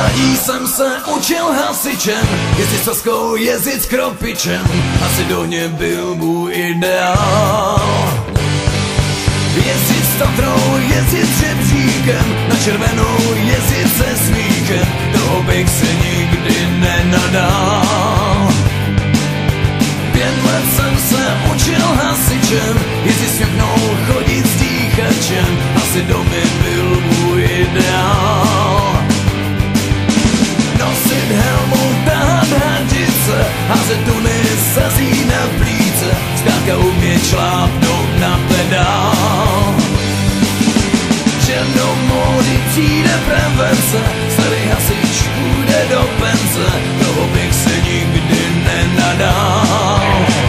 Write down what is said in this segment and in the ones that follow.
mládí jsem se učil hasičem, jezdit saskou, jezdit s kropičem, asi do mě byl můj ideál. Jezdit s Tatrou, jezdit s žebříkem, na červenou jezdit se smíchem, toho bych se nikdy nenadal. 5 let jsem se učil hasičem, jezdit s joknou, chodit s dýchačem, asi do mě byl můj ideál. Nosit helmu, tahat hadice, házet tuny, sazí na plíce, zkrátka umět šlápnout na pedál. Že do módy přijde prevence, starý hasič půjde do penze, toho bych se nikdy nenadal.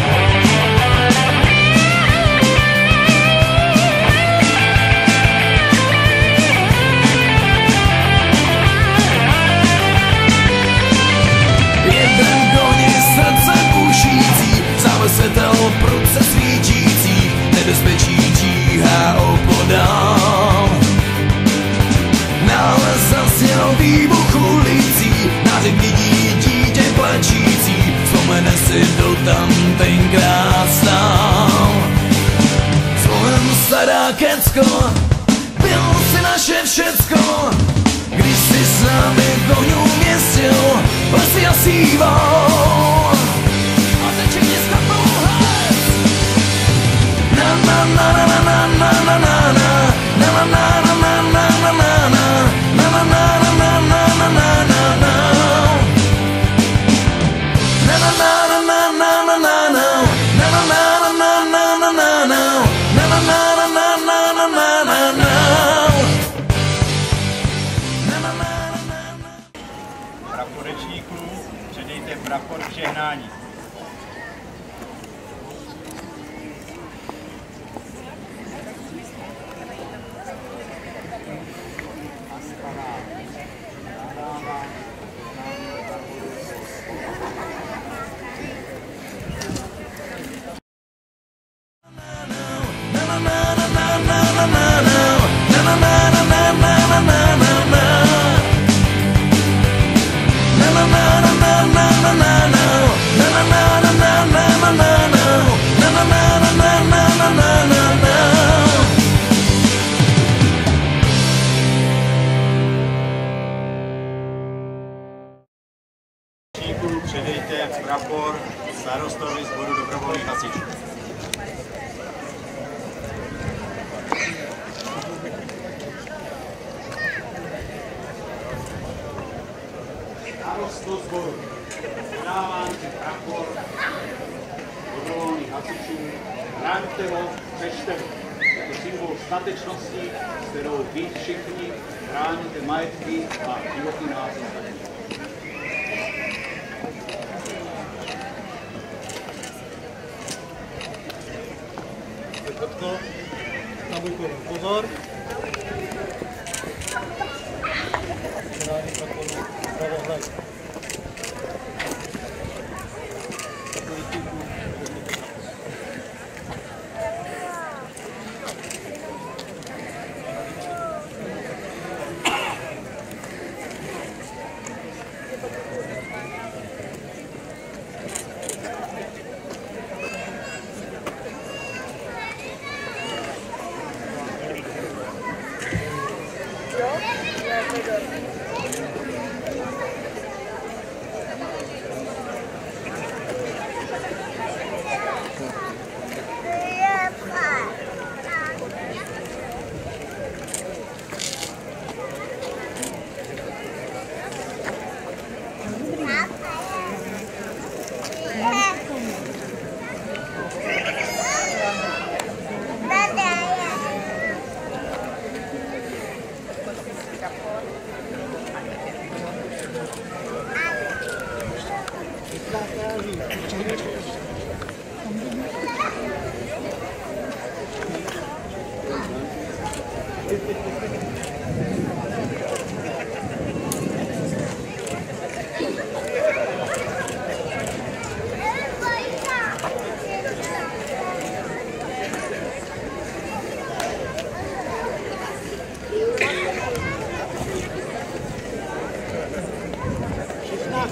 Světel prudce svítící, nebezpečí číhá opodál. Nález zasněl výbuch ulicí, nářek vidí dítě plačící, vzpomene si, kdo tam tenkrát stál. Svojem stará Kecko, byl si naše všecko, když si s námi koňů městil, lesy a sýval. Praporečníků, předejte prapor k žehnání. Předejte prapor starostovi sboru dobrovolných hasičů. Starosto sboru, předávám ti prapor dobrovolných hasičů, chráňte ho, přečte ho. Jako symbol statečnosti, s kterou vy všichni chráníte majetky a životní názor. Takto, na bojku pozor. Předání prapor pravohled.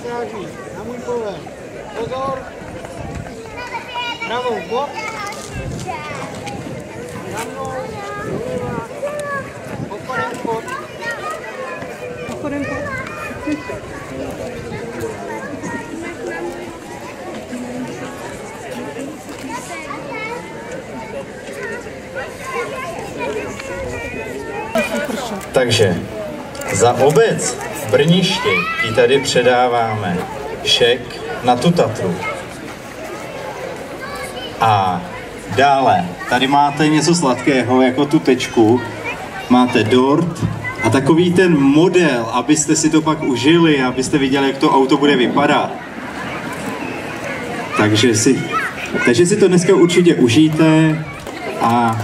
stráží, na můj pohled. Pozor. Pravou bok. Za mnou. Oporem pod. Oporem pod. Takže za obec Brniště ti tady předáváme šek na tu Tatru. A dále, tady máte něco sladkého, jako tu tečku, máte dort a takový ten model, abyste si to pak užili, abyste viděli, jak to auto bude vypadat. Takže si to dneska určitě užijte a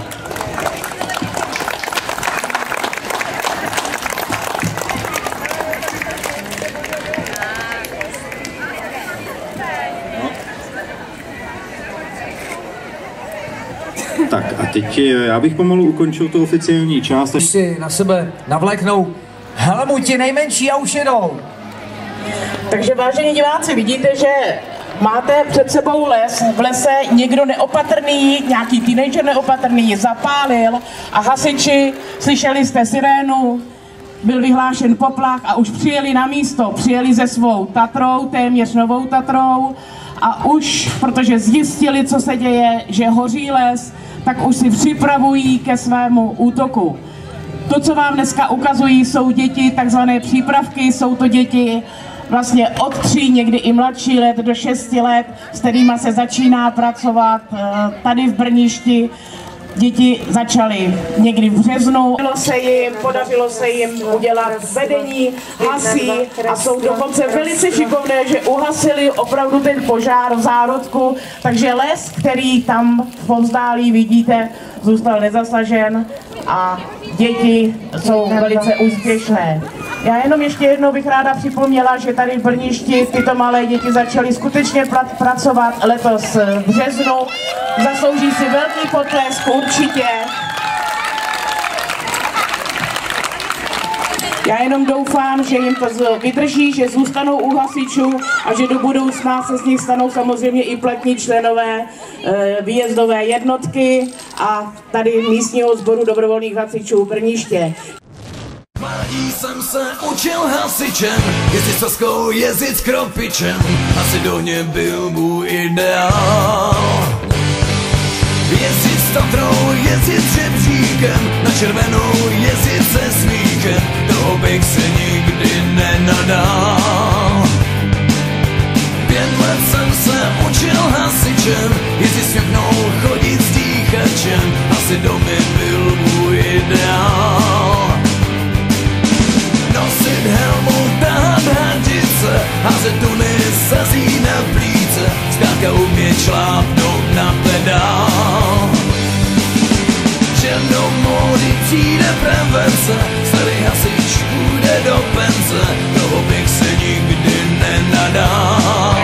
tak a teď já bych pomalu ukončil tu oficiální část. Když si na sebe navléknou helmu ti nejmenší a už jedou. Takže vážení diváci, vidíte, že máte před sebou les, v lese někdo neopatrný, nějaký teenager neopatrný zapálil a hasiči, slyšeli jste sirénu, byl vyhlášen poplach a už přijeli na místo, přijeli se svou Tatrou, téměř novou Tatrou a už, protože zjistili, co se děje, že hoří les, tak už si připravují ke svému útoku. To, co vám dneska ukazují, jsou děti, takzvané přípravky, jsou to děti vlastně od 3, někdy i mladší let do 6 let, s kterými se začíná pracovat tady v Brništi. Děti začaly někdy v březnu, podařilo se jim udělat vedení, hasí a jsou dokonce velice šikovné, že uhasili opravdu ten požár v zárodku, takže les, který tam v povzdálí vidíte, zůstal nezasažen a děti jsou velice úspěšné. Já jenom ještě jednou bych ráda připomněla, že tady v Brništi tyto malé děti začaly skutečně pracovat letos v březnu. Zaslouží si velký potlesk určitě. Já jenom doufám, že jim to vydrží, že zůstanou u hasičů a že do budoucna se z nich stanou samozřejmě i platní členové výjezdové jednotky a tady místního sboru dobrovolných hasičů Brniště. Mládí jsem se učil hasičem, jezdit s Saskou, jezdit s Kropičem, asi do mě byl můj ideál. Jezdit s Tatrou, jezdit s Žebříkem, na červenou jezdit se smíchem, toho bych se nikdy nenadal. 5 let jsem se učil hasičem, jezdit s Joknou, chodit s dýchačem, asi do mě byl můj ideál. Nosit helmu, tahat hadice, házet tuny, sazí na plíce, zkrátka umět šlápnout na pedál. Že do módy přijde prevence, starý hasič půjde do penze, toho bych se nikdy nenadal.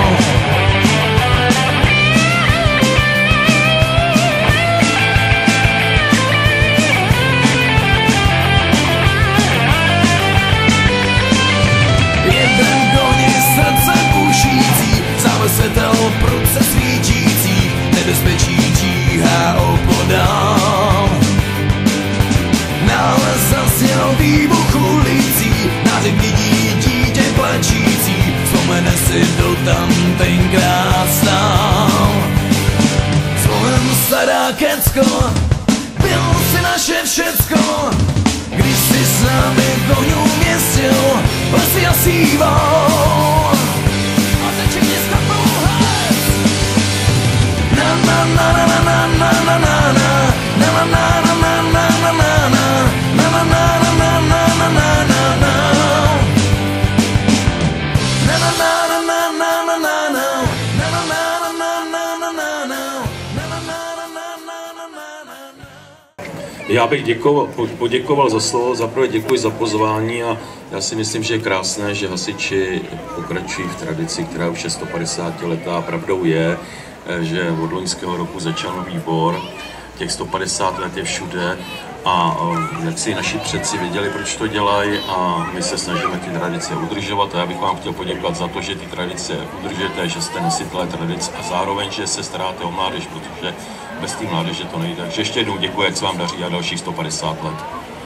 Světel prudce svítící, nebezpečí číhá opodál. Nález zasněl výbuch ulicí, nářek lidí, dítě plačící, vzpomene si, kdo tam tenkrát stál. Svojem stará Kecko, byl si naše všecko, když si s námi koňů městil, lesy a sýval. Já bych poděkoval za slovo, zaprvé děkuji za pozvání a já si myslím, že je krásné, že hasiči pokračují v tradici, která už je 150 letá. Pravdou je, že od loňského roku začal nový bor, těch 150 let je všude a jak si naši předci věděli, proč to dělají a my se snažíme ty tradice udržovat a já bych vám chtěl poděkovat za to, že ty tradice udržujete, že jste nositelé tradic a zároveň, že se staráte o mládež, protože bez té mládeže to nejde. Takže ještě jednou děkuji, jak se vám daří a dalších 150 let.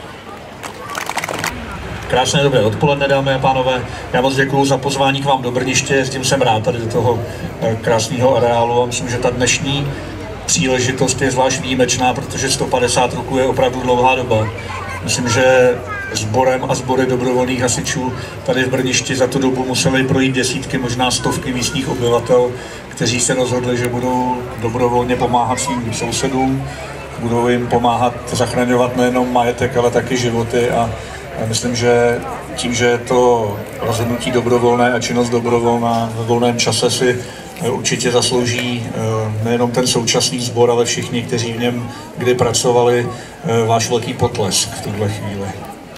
Krásné dobré odpoledne, dámy a pánové. Já moc děkuji za pozvání k vám do Brniště, jezdím jsem rád tady do toho krásného areálu a myslím, že ta dnešní příležitost je zvlášť výjimečná, protože 150 roků je opravdu dlouhá doba. Myslím, že sborem a sbory dobrovolných hasičů tady v Brništi za tu dobu museli projít desítky, možná stovky místních obyvatel, kteří se rozhodli, že budou dobrovolně pomáhat svým sousedům, budou jim pomáhat zachraňovat nejenom majetek, ale taky životy a myslím, že tím, že je to rozhodnutí dobrovolné a činnost dobrovolná ve volném čase si určitě zaslouží nejenom ten současný sbor, ale všichni, kteří v něm kdy pracovali, váš velký potlesk v tuhle chvíli.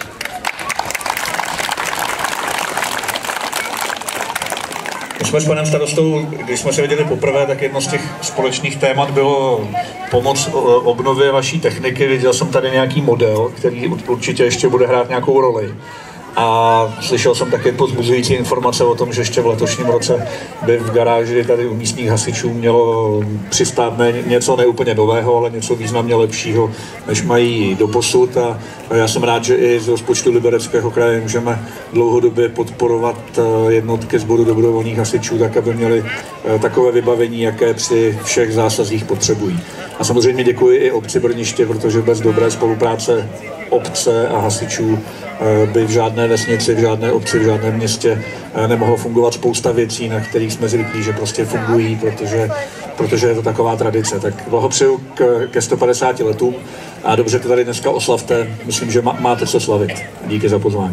My jsme s panem starostou, když jsme se viděli poprvé, tak jedno z těch společných témat bylo pomoc obnově vaší techniky. Viděl jsem tady nějaký model, který určitě ještě bude hrát nějakou roli. A slyšel jsem také povzbuzující informace o tom, že ještě v letošním roce by v garáži tady u místních hasičů mělo přistát něco neúplně nového, ale něco významně lepšího, než mají doposud. A já jsem rád, že i z rozpočtu Libereckého kraje můžeme dlouhodobě podporovat jednotky sboru dobrovolných hasičů, tak aby měli takové vybavení, jaké při všech zásazích potřebují. A samozřejmě děkuji i obci Brniště, protože bez dobré spolupráce obce a hasičů by v žádné vesnici, v žádné obci, v žádném městě nemohlo fungovat spousta věcí, na kterých jsme zvyklí, že prostě fungují, protože je to taková tradice. Tak blahopřeju ke 150 letům a dobře to tady dneska oslavte. Myslím, že máte co slavit. Díky za pozvání.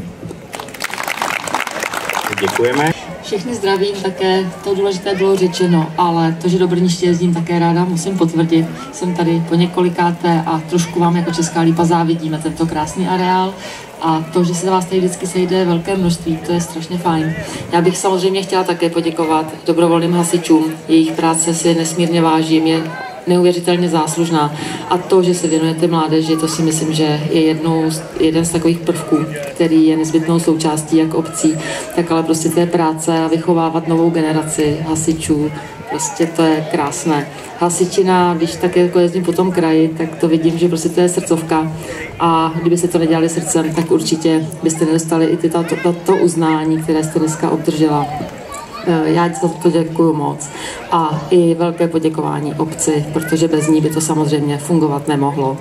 Děkujeme. Všechny zdravím, také to důležité bylo řečeno, ale to, že do Brniště jezdím také ráda, musím potvrdit. Jsem tady po několikáté a trošku vám jako Česká Lípa závidíme tento krásný areál. A to, že se vás tady vždycky sejde velké množství, to je strašně fajn. Já bych samozřejmě chtěla také poděkovat dobrovolným hasičům. Jejich práce si nesmírně vážím, je neuvěřitelně záslužná. A to, že se věnujete mládeži, to si myslím, že je jeden z takových prvků, který je nezbytnou součástí jak obcí, tak ale prostě té práce a vychovávat novou generaci hasičů. Prostě to je krásné. Hasičina, když tak jako jezdím po tom kraji, tak to vidím, že prostě to je srdcovka a kdybyste to nedělali srdcem, tak určitě byste nedostali i to uznání, které jste dneska obdržela. Já za to děkuju moc a i velké poděkování obci, protože bez ní by to samozřejmě fungovat nemohlo.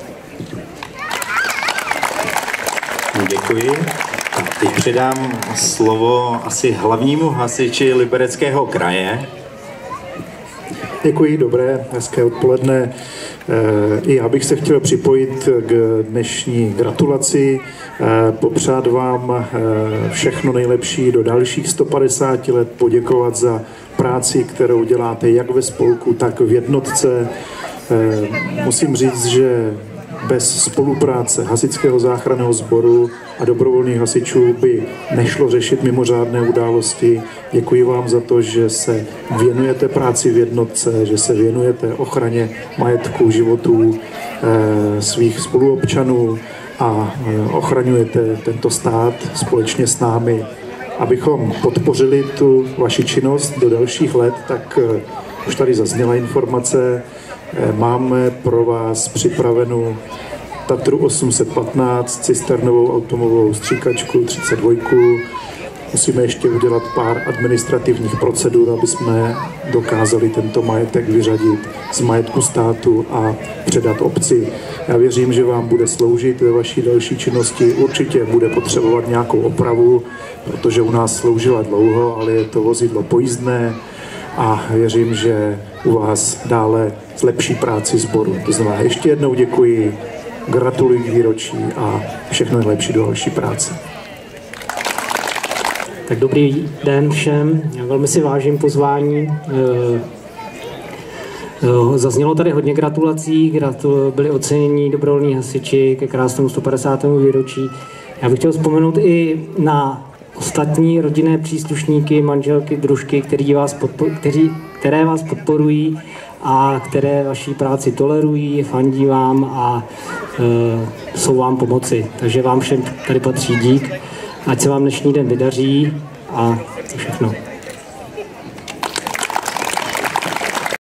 Děkuji. Tak teď předám slovo asi hlavnímu hasiči Libereckého kraje. Děkuji, dobré, hezké odpoledne. I já bych se chtěl připojit k dnešní gratulaci, popřát vám všechno nejlepší do dalších 150 let, poděkovat za práci, kterou děláte jak ve spolku, tak v jednotce. Musím říct, že bez spolupráce Hasičského záchranného sboru a dobrovolných hasičů by nešlo řešit mimořádné události. Děkuji vám za to, že se věnujete práci v jednotce, že se věnujete ochraně majetku, životů svých spoluobčanů a ochraňujete tento stát společně s námi. Abychom podpořili tu vaši činnost do dalších let, tak už tady zazněla informace, máme pro vás připravenou Tatru 815, cisternovou automobilovou stříkačku 32. Musíme ještě udělat pár administrativních procedur, aby jsme dokázali tento majetek vyřadit z majetku státu a předat obci. Já věřím, že vám bude sloužit ve vaší další činnosti. Určitě bude potřebovat nějakou opravu, protože u nás sloužila dlouho, ale je to vozidlo pojízdné a věřím, že u vás dále zlepší práci sboru. To znamená, ještě jednou děkuji, gratuluji k výročí a všechno nejlepší do další práce. Tak dobrý den všem, já velmi si vážím pozvání. Zaznělo tady hodně gratulací, byli oceněni dobrovolní hasiči ke krásnému 150. výročí. Já bych chtěl vzpomenout i na ostatní rodinné příslušníky, manželky, družky, které vás podporují a které vaší práci tolerují, fandí vám a jsou vám pomoci. Takže vám všem tady patří dík. Ať se vám dnešní den vydaří a to všechno.